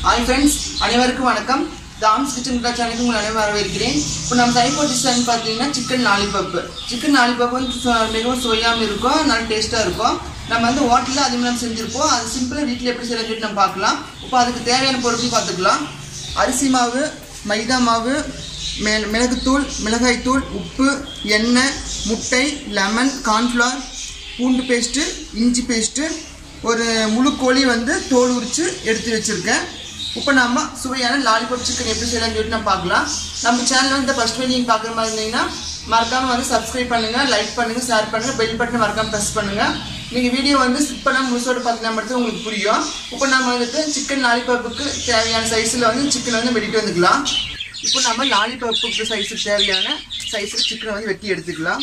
Hi friends, அனைவருக்கும் வணக்கம். தாம்ஸ் kitchen சேனலுக்கு உங்களை அனைவரும் வரவேற்கிறேன். இப்போ நம்ம சைபோ டிஷ் பார்த்தீங்கன்னா சிக்கன் லாலிபாப். சிக்கன் லாலிபாப் வந்து மிகவும் சுவையாகவும் இருக்கும், நல்ல டேஸ்ட்டாக இருக்கும். நம்ம வந்து ஹோட்டலில் அதிகமாக நம்ம செஞ்சுருப்போம். அது சிம்பிளாக வீட்டில் எப்படி செய்யணும்னு நம்ம பார்க்கலாம். இப்போ அதுக்கு தேவையான பொருட்கள் பார்த்துக்கலாம். அரிசி மாவு, மைதா மாவு, மிளகுத்தூள், மிளகாய்த்தூள், உப்பு, எண்ணெய், முட்டை, லெமன், கார்ன்ஃப்ளவர், பூண்டு பேஸ்ட்டு, இஞ்சி பேஸ்ட்டு, ஒரு முழு கோழி வந்து தோல் உரித்து எடுத்து வச்சுருக்கேன். இப்போ நம்ம சுவையான லாலிபாப் சிக்கன் எப்படி செய்யலாம்னு சொல்லிட்டு நம்ம பார்க்கலாம். நம்ம சேனலில் வந்து ஃபஸ்ட் டைம் நீங்கள் பார்க்குற மாதிரி இருந்தீங்கன்னா மறக்காமல் வந்து சப்ஸ்கிரைப் பண்ணுங்கள், லைக் பண்ணுங்கள், ஷேர் பண்ணுங்கள், பெல் பட்டனை மறக்காமல் ப்ரெஸ் பண்ணுங்கள். நீங்கள் வீடியோ வந்து ஸ்கிப் பண்ணால் முழுசோடு பார்த்தீங்கன்னா மட்டும் உங்களுக்கு புரியும். இப்போ நம்ம வந்துட்டு சிக்கன் லாலிபாப்புக்கு தேவையான சைஸில் வந்து சிக்கன் வந்து வெட்டிட்டு வந்துக்கலாம். இப்போ நம்ம லாலிபாப்புக்கு சைஸுக்கு தேவையான சைஸில் சிக்கனை வந்து வெட்டி எடுத்துக்கலாம்.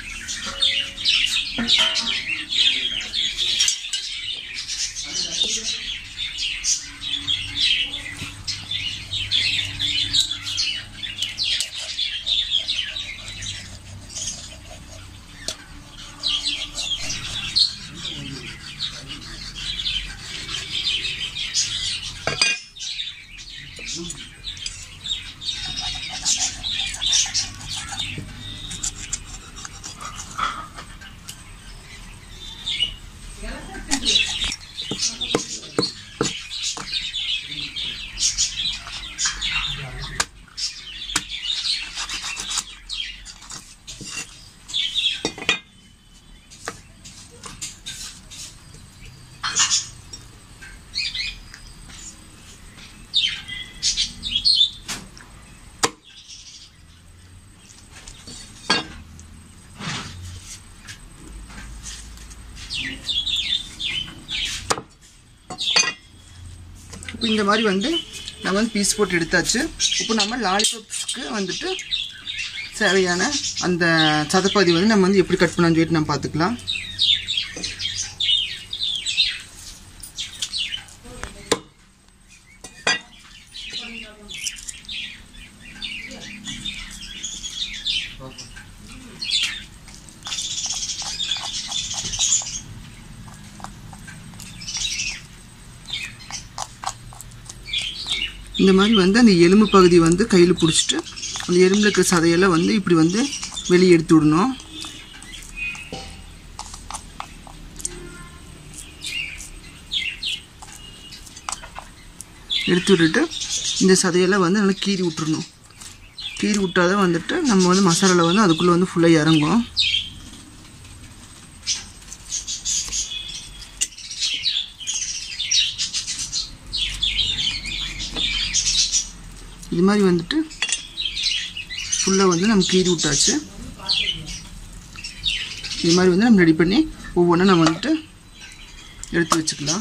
இப்போ இந்த மாதிரி வந்து நம்ம வந்து பீஸ் போட்டு எடுத்தாச்சு. இப்போ நம்ம லாலிபாப்ஸ்க்கு வந்துட்டு தேவையான அந்த சதப்பகுதி வந்து நம்ம வந்து எப்படி கட் பண்ணலாம்னு சொல்லிட்டு நம்ம பார்த்துக்கலாம். இந்த மாதிரி வந்து அந்த எலும்பு பகுதி வந்து கையில் பிடிச்சிட்டு அந்த எலும்பில் இருக்கிற சதையெல்லாம் வந்து இப்படி வந்து வெளியே எடுத்து விடணும். எடுத்து விட்டுட்டு இந்த சதையெல்லாம் வந்து நல்லா கீறி விட்டுறணும். கீறி விட்டாதான் வந்துட்டு நம்ம வந்து மசாலாவில் வந்து அதுக்குள்ளே வந்து ஃபுல்லாக இறங்கும். இது மாதிரி வந்துட்டு ஃபுல்லாக வந்து நம்ம கீறி விட்டாச்சு. இது மாதிரி வந்து நம்ம ரெடி பண்ணி ஒவ்வொன்றும் நம்ம வந்துட்டு எடுத்து வச்சுக்கலாம்.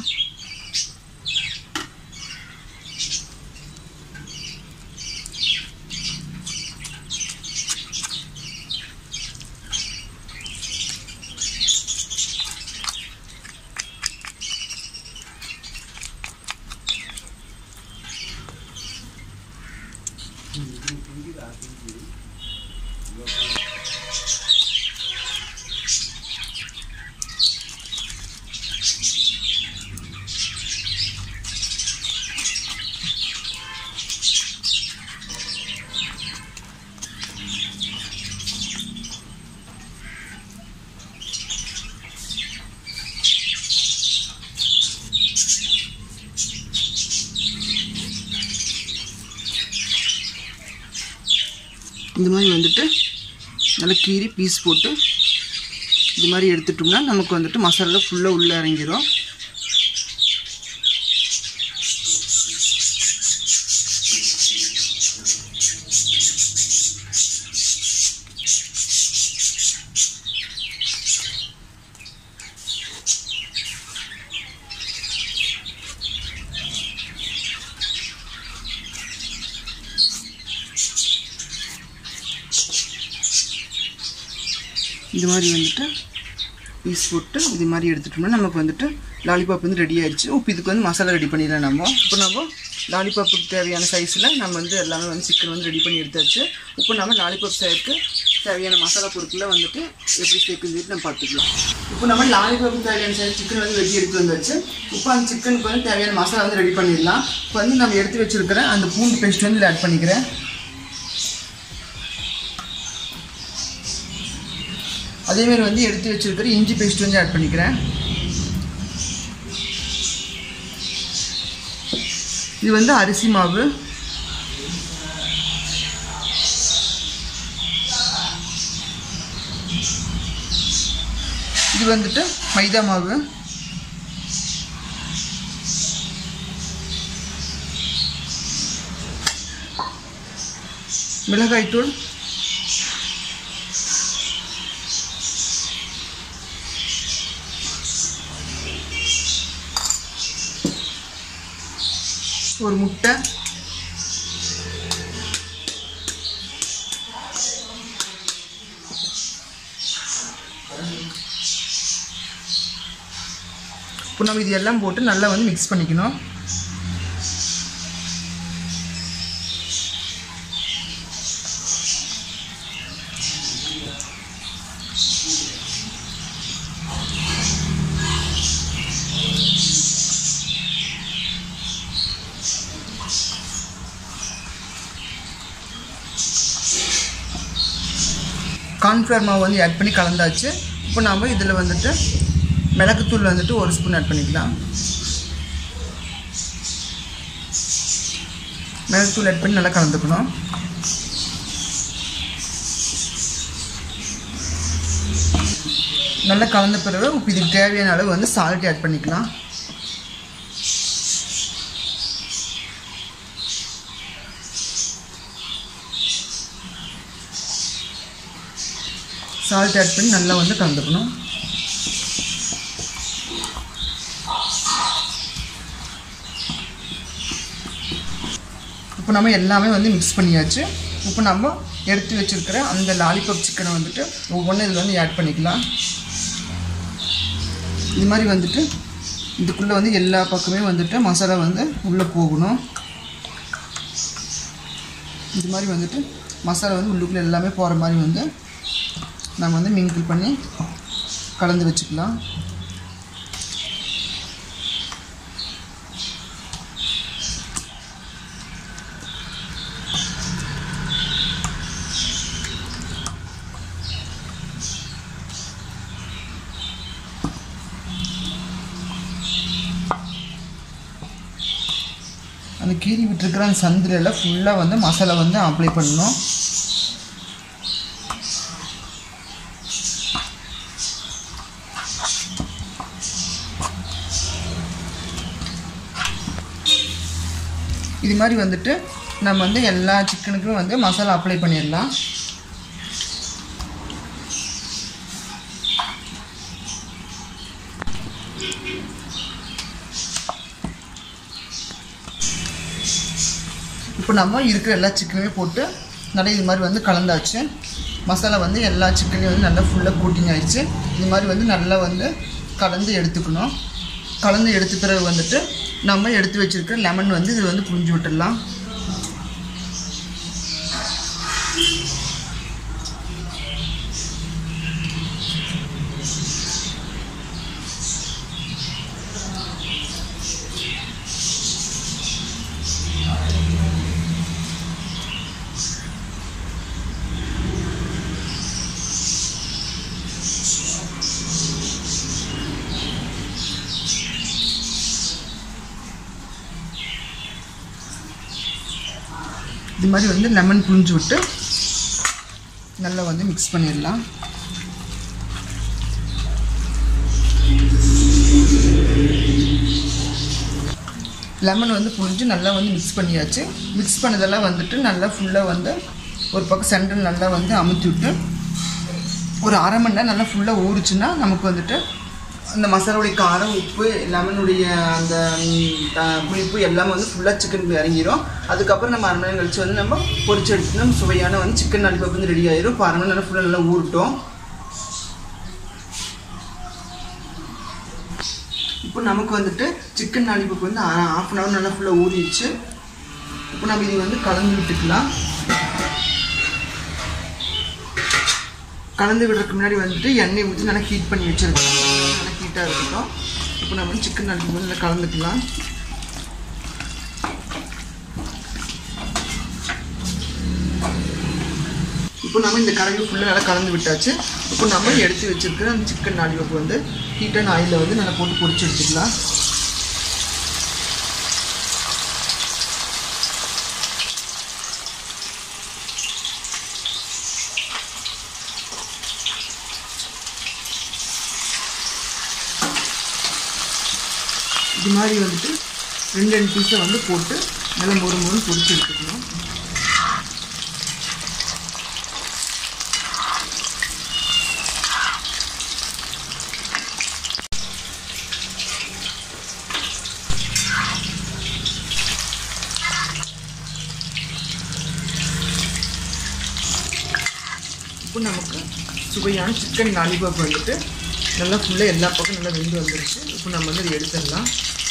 இந்த மாதிரி வந்துட்டு நல்லா கீறி பீஸ் போட்டு இது மாதிரி எடுத்துட்டோம்னா நமக்கு வந்துட்டு மசாலா ஃபுல்லாக உள்ளே இறங்கிடும். இது மாதிரி வந்துட்டு பீஸ் போட்டு இது மாதிரி எடுத்துட்டோம்னா நமக்கு வந்துட்டு லாலிபாப் வந்து ரெடி ஆயிடுச்சு. இப்போ இதுக்கு வந்து மசாலா ரெடி பண்ணிடலாம் நம்ம. இப்போ நம்ம லாலிபாப்புக்கு தேவையான சைஸில் நம்ம வந்து எல்லாமே வந்து சிக்கன் வந்து ரெடி பண்ணி எடுத்தாச்சு. இப்போ நம்ம லாலிபாப் செய்யறதுக்கு தேவையான மசாலா பொருட்களை வந்துட்டு எப்படி சேர்க்குறது நம்ம பார்த்துக்கலாம். இப்போ நம்ம லாலிபாப் தேவையான சிக்கன் வந்து வெட்டி எடுத்து வந்துச்சு. இப்போ அந்த சிக்கனுக்கு வந்து தேவையான மசாலா வந்து ரெடி பண்ணிடலாம். இப்போ வந்து நம்ம எடுத்து வச்சுருக்கிற அந்த பூண்டு பேஸ்ட் வந்து ஆட் பண்ணிக்கிறேன். அதேமாதிரி வந்து எடுத்து வச்சுருக்கிற இஞ்சி பேஸ்ட் வந்து ஆட் பண்ணிக்கிறேன். இது வந்து அரிசி மாவு, இது வந்துட்டு மைதா மாவு, மிளகாய்த்தூள், ஒரு முட்டை, இப்போ நம்ம இது எல்லாம் போட்டு நல்லா வந்து மிக்ஸ் பண்ணிக்கணும். கார்ன்ஃப்ளவர் மாவு வந்து ஆட் பண்ணி கலந்தாச்சு. இப்போ நாம் இதில் வந்துட்டு மிளகுத்தூள் வந்துட்டு 1 ஸ்பூன் ஆட் பண்ணிக்கலாம். மிளகுத்தூள் ஆட் பண்ணி நல்லா கலந்துக்கணும். நல்லா கலந்த பிறகு இதுக்கு தேவையான அளவு வந்து சால்ட் ஆட் பண்ணிக்கலாம். சால்ட் ஆட் பண்ணி நல்லா வந்து கலந்துக்கணும். இப்போ நம்ம எல்லாமே வந்து மிக்ஸ் பண்ணியாச்சு. இப்போ நம்ம எடுத்து வச்சுருக்கிற அந்த லாலிபாப் சிக்கனை வந்துட்டு ஒவ்வொன்றும் இதில் வந்து ஆட் பண்ணிக்கலாம். இது மாதிரி வந்துட்டு இதுக்குள்ளே வந்து எல்லா பக்கமே வந்துட்டு மசாலா வந்து உள்ளே போகணும். இது மாதிரி வந்துட்டு மசாலா வந்து உள்ளுக்குள்ளே எல்லாமே போகிற மாதிரி வந்து நம்ம வந்து மிங்கிள் பண்ணி கலந்து வச்சுக்கலாம். அந்த கீறி விட்டுருக்கிற அந்த சந்திரில் ஃபுல்லாக வந்து மசாலா வந்து அப்ளை பண்ணணும். இது மாதிரி வந்துட்டு நம்ம வந்து எல்லா சிக்கனுக்கும் வந்து மசாலா அப்ளை பண்ணிடலாம். இப்போ நம்ம இருக்கிற எல்லா சிக்கனுமே போட்டு நல்லா இது மாதிரி வந்து கலந்தாச்சு. மசாலா வந்து எல்லா சிக்கனையும் வந்து நல்லா ஃபுல்லாக கோட்டிங் ஆகிடுச்சு. இது மாதிரி வந்து நல்லா வந்து கலந்து எடுத்துக்கணும். கலந்து எடுத்த பிறகு வந்துட்டு நம்ம எடுத்து வச்சுருக்கிற லெமன் வந்து இது வந்து புழிஞ்சு விட்டுடலாம். இது மாதிரி வந்து லெமன் புழிஞ்சு விட்டு நல்லா வந்து மிக்ஸ் பண்ணிடலாம். லெமன் வந்து புழிஞ்சு நல்லா வந்து மிக்ஸ் பண்ணியாச்சு. மிக்ஸ் பண்ணதெல்லாம் வந்துட்டு நல்லா ஃபுல்லாக வந்து ஒரு பக்கம் சென்டர் நல்லா வந்து அமுத்தி விட்டு ஒரு அரை மணி நேரம் நல்லா ஃபுல்லாக ஊறிச்சுன்னா நமக்கு வந்துட்டு அந்த மசாலாவுடைய காரம், உப்பு, லெமனுடைய அந்த புளிப்பு எல்லாமே வந்து ஃபுல்லாக சிக்கனுக்கு இறங்கிடும். அதுக்கப்புறம் நம்ம அரை மணி நேரம் கழிச்சு வந்து நம்ம பொரிச்சு எடுத்துனா சுவையான வந்து சிக்கன் லாலிபாப் வந்து ரெடி ஆயிடும். இப்போ அரை மணி நேரம் ஃபுல்லாக நல்லா ஊறட்டும். இப்போ நமக்கு வந்துட்டு சிக்கன் லாலிபாப் வந்து 1/2 அன் ஹவர் நல்லா ஃபுல்லாக ஊறிடுச்சு. இப்போ நம்ம இது வந்து கலந்து விட்டுக்கலாம். கலந்து விடுறதுக்கு முன்னாடி வந்துட்டு எண்ணெய் ஊற்றி நல்லா ஹீட் பண்ணி வச்சுருக்கோம். நல்லா ஹீட்டாக இருக்கட்டும். இப்போ நம்ம வந்து சிக்கன் லாலிபாப் நல்லா கலந்துக்கலாம். இப்போ நம்ம இந்த கலவையை ஃபுல்லாக நல்லா கலந்து விட்டாச்சு. இப்போ நம்ம எடுத்து வச்சுருக்கிற அந்த சிக்கன் லாலிபாப் வந்து ஹீட்டான ஆயிலில் வந்து நல்லா போட்டு பொரிச்சு எடுத்துக்கலாம். இது மாதிரி வந்துட்டு 2 பீஸை வந்து போட்டு நல்லா மொறு பொரிச்சு எடுத்துக்கணும். இப்போ நமக்கு சுவையான சிக்கன் லாலிபாப் வந்துட்டு நல்லா ஃபுல்லாக எல்லா பக்கம் நல்லா வெந்து வந்துருச்சு. இப்போ நம்ம வந்து இதை எடுத்துடலாம்.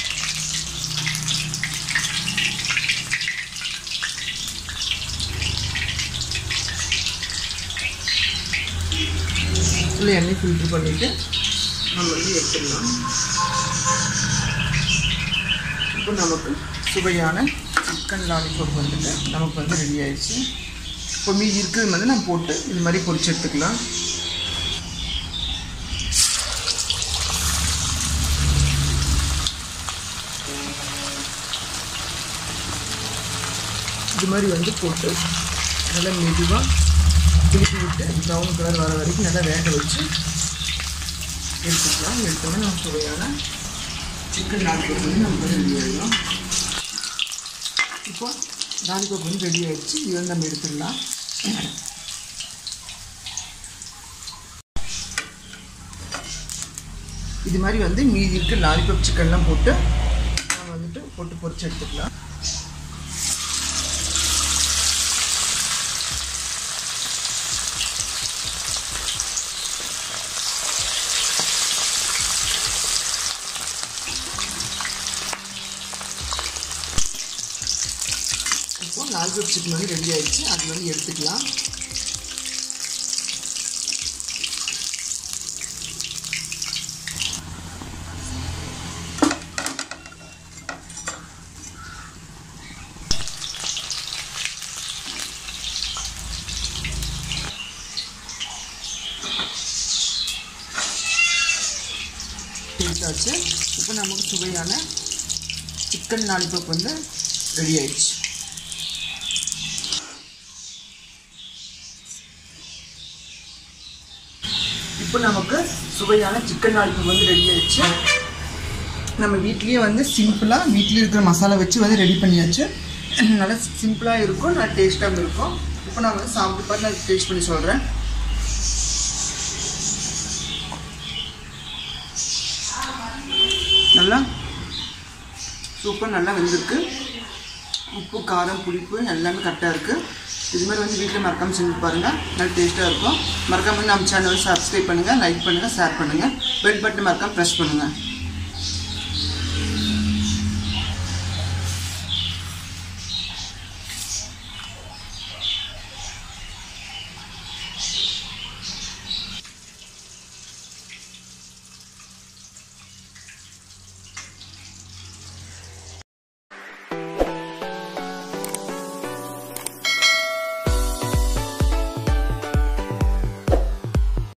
ஃபுல்லாக எண்ணெய் ஃபில்ட்ரு பண்ணிவிட்டு நம்ம வந்து எடுத்துடலாம். இப்போ நமக்கு சுவையான சிக்கன் லாலிபாப் வந்துட்டு நமக்கு வந்து ரெடி ஆயிடுச்சு. இப்போ மீதி இருக்கிறது வந்து நம்ம போட்டு இது மாதிரி பொரிச்சு எடுத்துக்கலாம். இது மாதிரி வந்து போட்டு நல்லா மெதுவாக திருப்பி விட்டு ப்ரௌன் கலர் வர வரைக்கும் நல்லா வேக வச்சு எடுத்துக்கலாம். எடுத்தோம்னா நம்ம சுவையான சிக்கன் லாலிபாப் வந்து நமக்கு வந்து ரெடி ஆகிடும். இப்போ லாலிபாப் வந்து ரெடி ஆகிடுச்சு. இது வந்து நம்ம எடுத்துடலாம். இது மாதிரி வந்து மீதி இருக்க லாலிபாப் சிக்கன்லாம் போட்டு நம்ம வந்துட்டு போட்டு பொரிச்சு எடுத்துக்கலாம். இப்போ லாலிபாப் சிக்கன் வந்து ரெடி ஆயிடுச்சு. அது வந்து எடுத்துக்கலாம். எடுத்தாச்சு. இப்போ நமக்கு சுவையான சிக்கன் லாலிபாப் வந்து ரெடி ஆயிடுச்சு. இப்போ நமக்கு சுவையான சிக்கன் லாலிபாப் வந்து ரெடி ஆயிடுச்சு. நம்ம வீட்லேயே வந்து சிம்பிளாக வீட்டில் இருக்கிற மசாலா வச்சு வந்து ரெடி பண்ணியாச்சு. நல்லா சிம்பிளாக இருக்கும், நல்லா டேஸ்ட்டாகவும் இருக்கும். இப்போ நான் வந்து சாப்பிட்டு பார்த்து நான் டேஸ்ட் பண்ணி சொல்கிறேன். நல்லா சூப்பர், நல்லா வெந்திருக்கு. உப்பு காரம் புளிப்பு எல்லாமே கரெக்டாக இருக்குது. இது மாதிரி வந்து வீட்டில் மறக்காமல் செஞ்சு பாருங்கள், நல்லா டேஸ்ட்டாக இருக்கும். மறக்காமல் நம்ம சேனல் சப்ஸ்கிரைப் பண்ணுங்கள், லைக் பண்ணுங்கள், ஷேர் பண்ணுங்கள், பெல் பட்டன் மறக்காமல் ப்ரெஸ் பண்ணுங்கள்.